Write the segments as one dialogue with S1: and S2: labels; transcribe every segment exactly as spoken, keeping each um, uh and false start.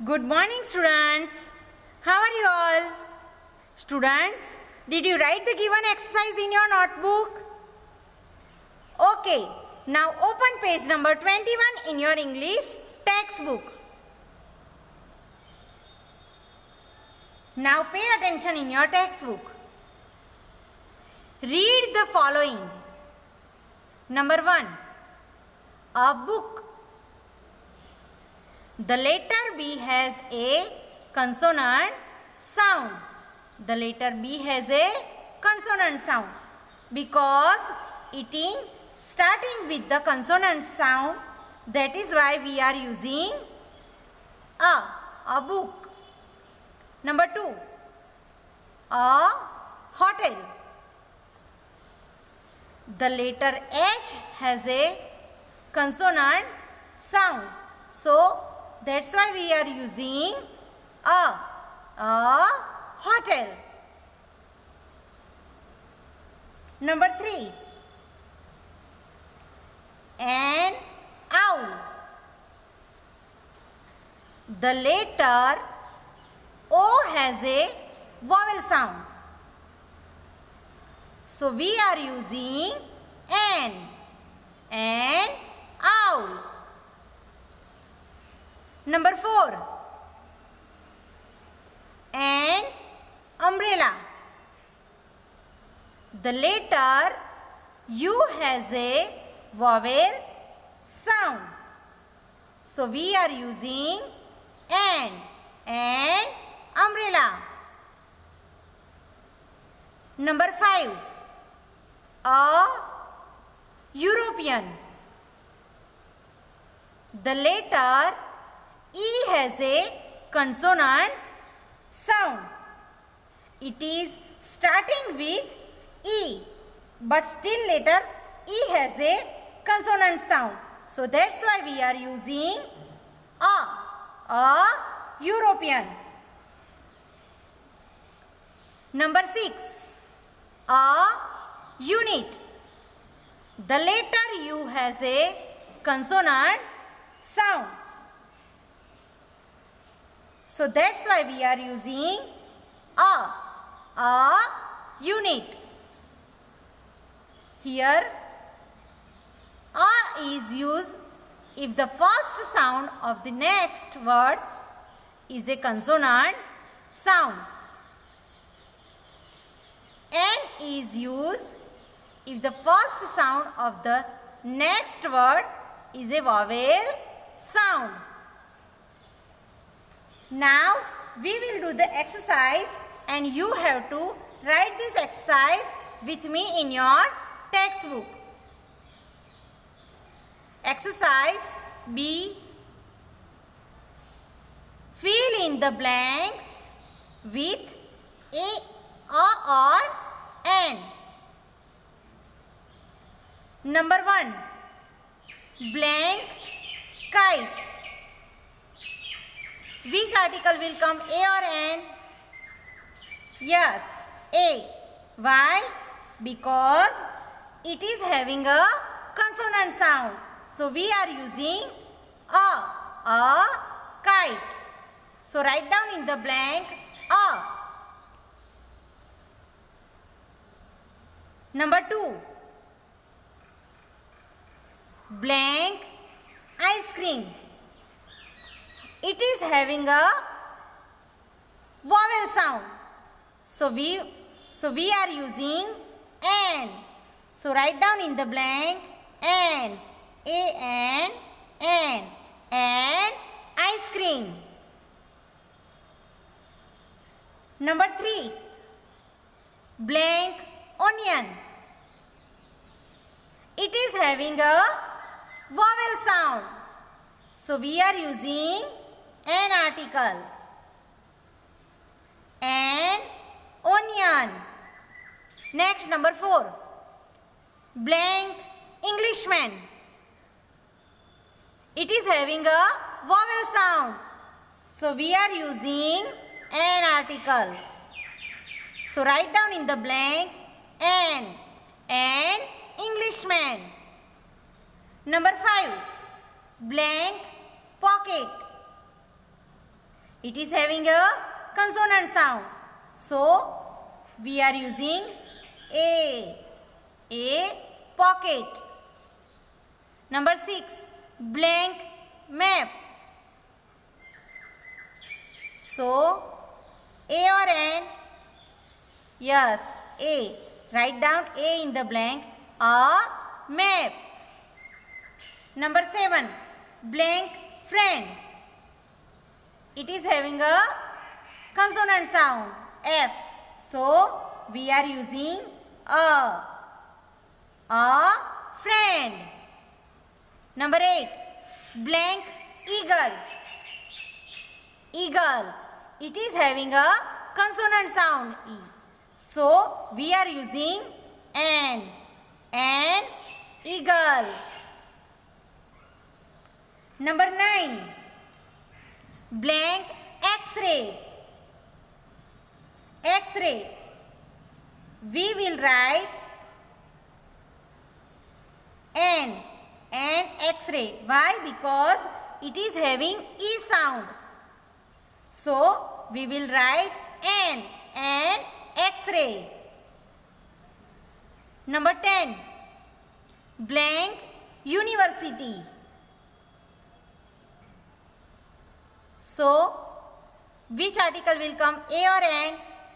S1: Good morning, students. How are you all? Students, did you write the given exercise in your notebook? Okay, now open page number twenty-one in your English textbook. Now pay attention in your textbook. Read the following. Number one, a book. The letter B has a consonant sound. The letter B has a consonant sound because it is starting with the consonant sound. That is why we are using a, a book. Number two, a hotel. The letter H has a consonant sound. So, that's why we are using a, a hotel. Number three, an owl. The letter O has a vowel sound. So, we are using an, an owl. Number four, an umbrella. The letter U has a vowel sound. So, we are using an, an umbrella. Number five, a European. The letter E has a consonant sound. It is starting with E, but still letter E has a consonant sound. So that's why we are using a, a European. Number six, a unit. The letter U has a consonant sound. So that's why we are using a, a unit. Here, a is used if the first sound of the next word is a consonant sound. N is used if the first sound of the next word is a vowel sound. Now, we will do the exercise and you have to write this exercise with me in your textbook. Exercise B. Fill in the blanks with A, A or N. Number one, blank kite. Which article will come, A or N? Yes, A. Why? Because it is having a consonant sound. So, we are using a, a kite. So, write down in the blank a. Number two, blank ice cream. It is having a vowel sound. So we, so we are using N. So write down in the blank N. A N, N. And ice cream. Number three, blank onion. It is having a vowel sound. So we are using an article. An onion. Next, number four, blank Englishman. It is having a vowel sound. So we are using an article. So write down in the blank an, an Englishman. Number five, blank pocket. It is having a consonant sound. So, we are using A. A pocket. Number six. Blank map. So, A or N? Yes, A. Write down A in the blank. A map. Number seven. Blank friend. It is having a consonant sound. F. So, we are using a. A friend. Number eight. Blank eagle. Eagle. It is having a consonant sound. E. So, we are using N. An eagle. Number nine. Blank X-ray. X-ray. We will write N. An X-ray. Why? Because it is having E sound. So, we will write N. An X-ray. Number ten. Blank university. So, which article will come? A or N?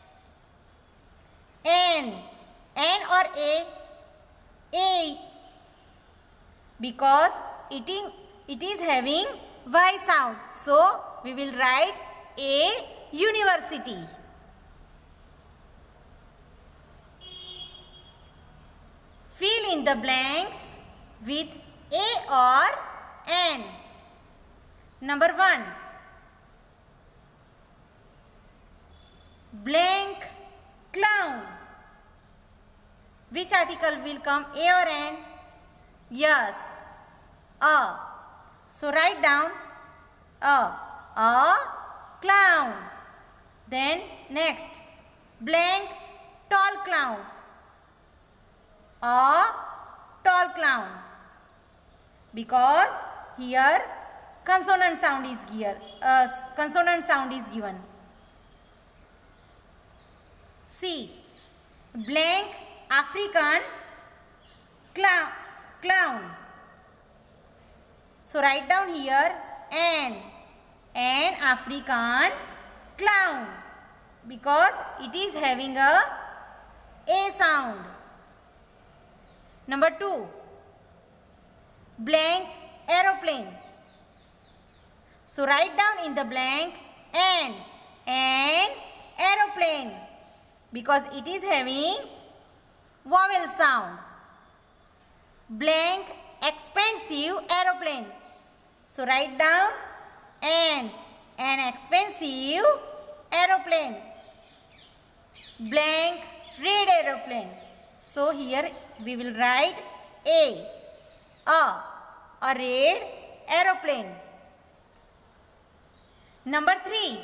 S1: N. N or A? A. Because it is, it is having Y sound. So, we will write A university. Fill in the blanks with A or N. Number one. Blank clown. Which article will come? A or N? Yes. A. So write down A. A clown. Then next. Blank tall clown. A tall clown. Because here consonant sound is here. Uh, consonant sound is given. C. Blank African clown. Clown. So write down here N. An African clown. Because it is having a A sound. Number two. Blank aeroplane. So write down in the blank N. An aeroplane. Because it is having vowel sound. Blank expensive aeroplane. So write down N. An expensive aeroplane. Blank red aeroplane. So here we will write A. A. A red aeroplane. Number three.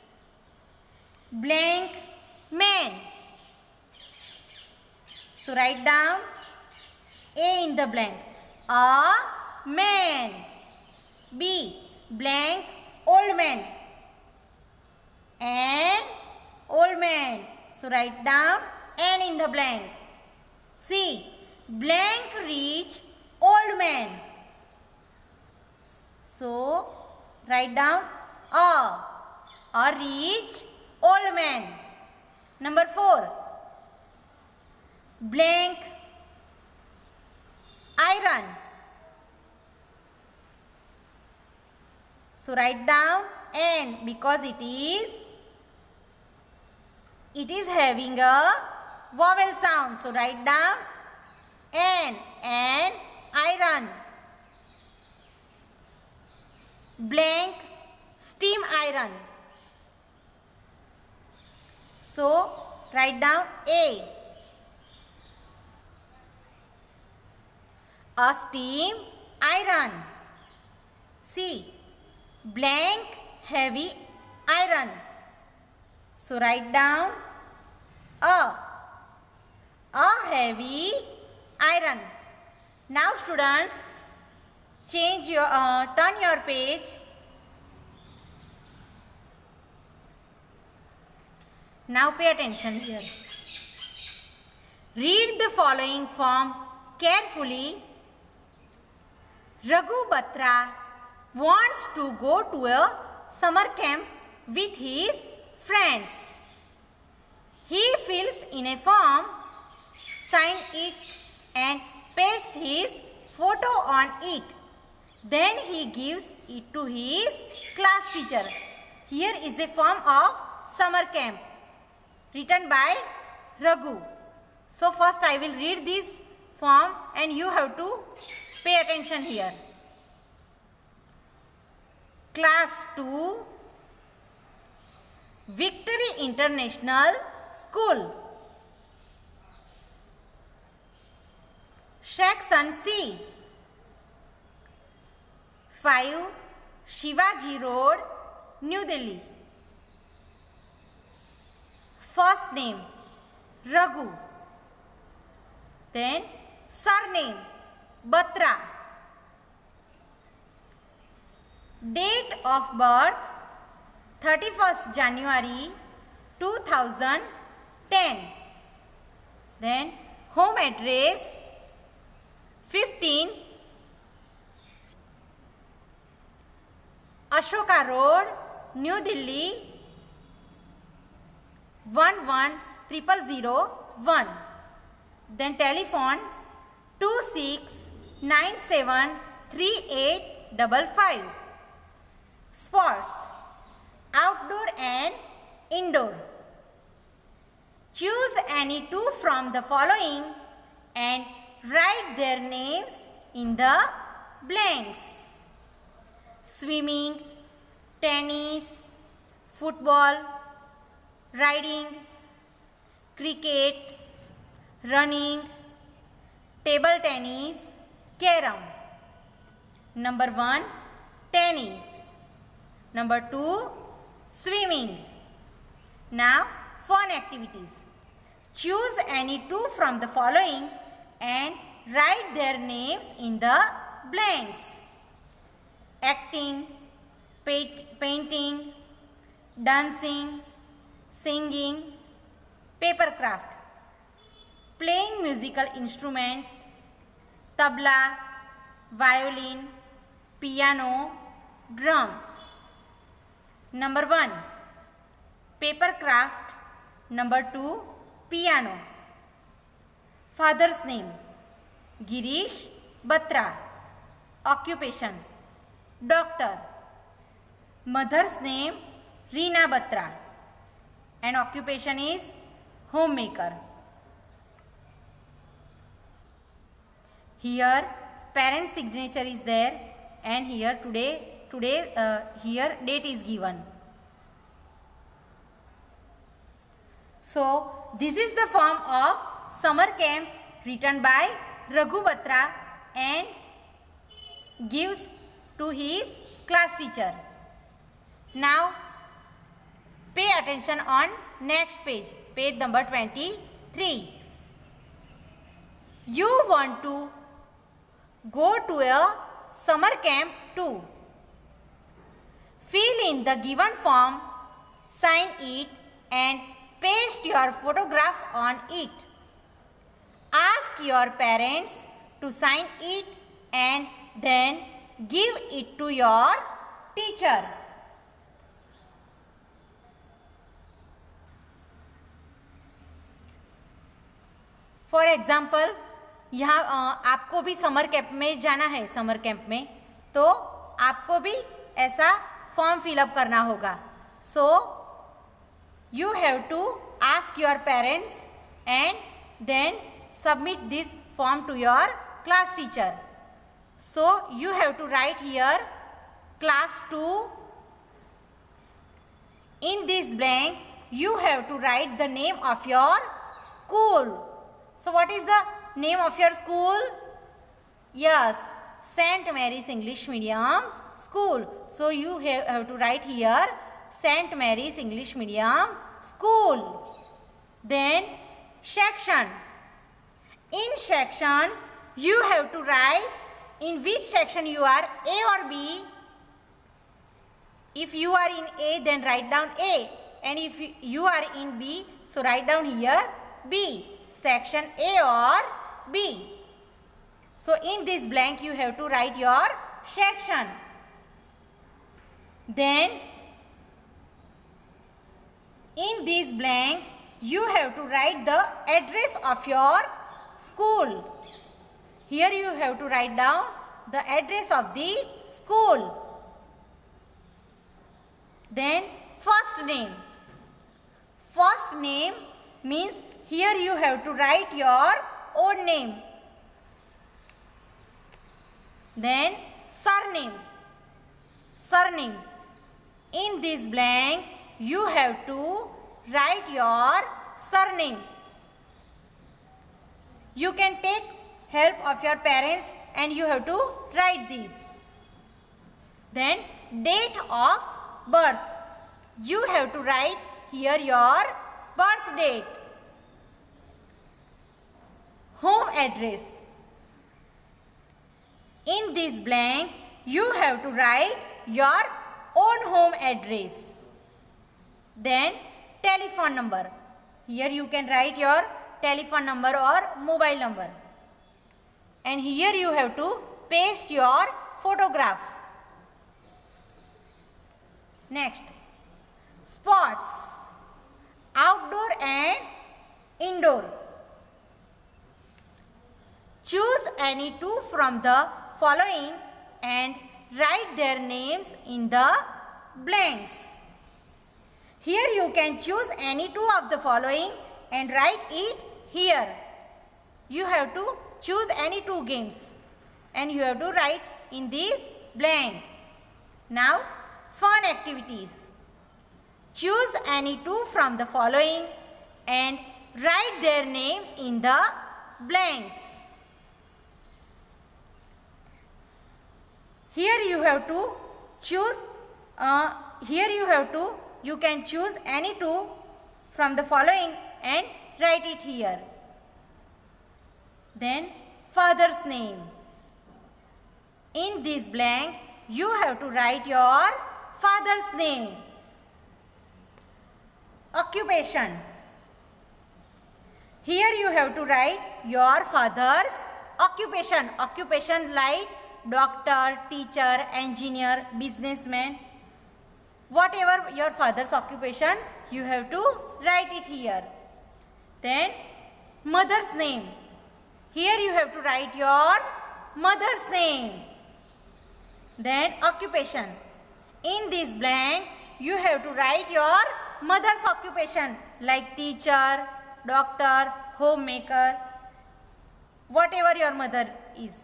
S1: Blank man. So write down A in the blank. A man. B. Blank old man. An old man. So write down N in the blank. C. Blank rich old man. So write down A. A rich old man. Number four. Blank iron. So write down N because it is it is having a vowel sound. So write down N. An iron. Blank steam iron. So write down A. A steam iron. C. Blank heavy iron. So write down A. A heavy iron. Now students, change your uh, turn your page. Now pay attention here. Read the following form carefully. Raghu Batra wants to go to a summer camp with his friends. He fills in a form, signs it and pastes his photo on it. Then he gives it to his class teacher. Here is a form of summer camp written by Raghu. So first I will read this form and you have to pay attention here. Class two, Victory International School. Section C, five Shivaji Road, New Delhi. First name Raghu. Then surname Batra. Date of birth thirty-first January two thousand ten. Then home address fifteen Ashoka Road, New Delhi one one zero zero zero one. Then telephone two six nine seven three eight five five. Sports outdoor and indoor. Choose any two from the following and write their names in the blanks. Swimming, tennis, football, riding, cricket, running, table tennis, carom. Number one, tennis. Number two, swimming. Now, fun activities. Choose any two from the following and write their names in the blanks. Acting, painting, dancing, singing, paper craft. Playing musical instruments, tabla, violin, piano, drums. Number one, paper craft. Number two, piano. Father's name, Girish Batra. Occupation, doctor. Mother's name, Reena Batra. And occupation is homemaker. Here parent's signature is there and here today today uh, here date is given. So this is the form of summer camp written by Raghu Batra and gives to his class teacher. Now pay attention on next page, page number twenty-three. You want to go to a summer camp too. Fill in the given form, sign it and paste your photograph on it. Ask your parents to sign it and then give it to your teacher. For example, यहाँ आपको भी summer camp में जाना है, summer camp में तो आपको भी ऐसा फॉर्म फिलअप करना होगा. So you have to ask your parents and then submit this form to your class teacher. So you have to write here class two. In this blank, you have to write the name of your school. So what is the name of your school? Yes, Saint Mary's English Medium School. So you have, have to write here Saint Mary's English Medium School. Then section. In section, you have to write in which section you are, A or B. If you are in A, then write down A. and if you are in B, so write down here B, section A or B. So in this blank you have to write your section. Then in this blank you have to write the address of your school. Here you have to write down the address of the school. Then first name. First name means here you have to write your own name. Then surname. Surname. In this blank you have to write your surname. You can take help of your parents and you have to write this. Then date of birth. You have to write here your birth date. Home address. In this blank you have to write your own home address. Then telephone number. Here you can write your telephone number or mobile number. And here you have to paste your photograph. Next, sports, outdoor and indoor. Choose any two from the following and write their names in the blanks. Here you can choose any two of the following and write it here. You have to choose any two games and you have to write in this blank. Now, fun activities. Choose any two from the following and write their names in the blanks. Here you have to choose, uh, here you have to, you can choose any two from the following and write it here. Then father's name. In this blank you have to write your father's name. Occupation. Here you have to write your father's occupation. Occupation like doctor, teacher, engineer, businessman. Whatever your father's occupation, you have to write it here. Then mother's name. Here you have to write your mother's name. Then occupation. In this blank, you have to write your mother's occupation like teacher, doctor, homemaker, whatever your mother is.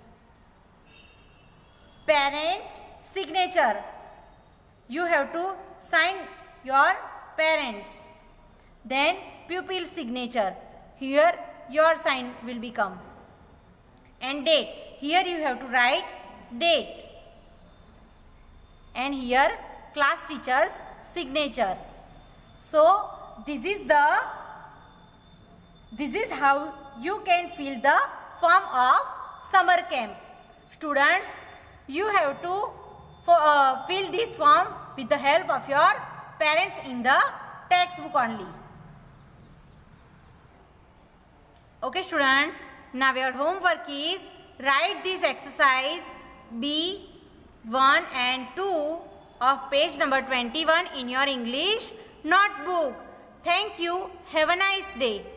S1: Parents' signature. You have to sign your parents. Then pupil signature. Here your sign will become. And date. Here you have to write date. And here class teacher's signature. So this is the this is how you can fill the form of summer camp. Students, you have to for, uh, fill this form with the help of your parents in the textbook only. Okay students, now your homework is write this exercise B one and two of page number twenty-one in your English notebook. Thank you. Have a nice day.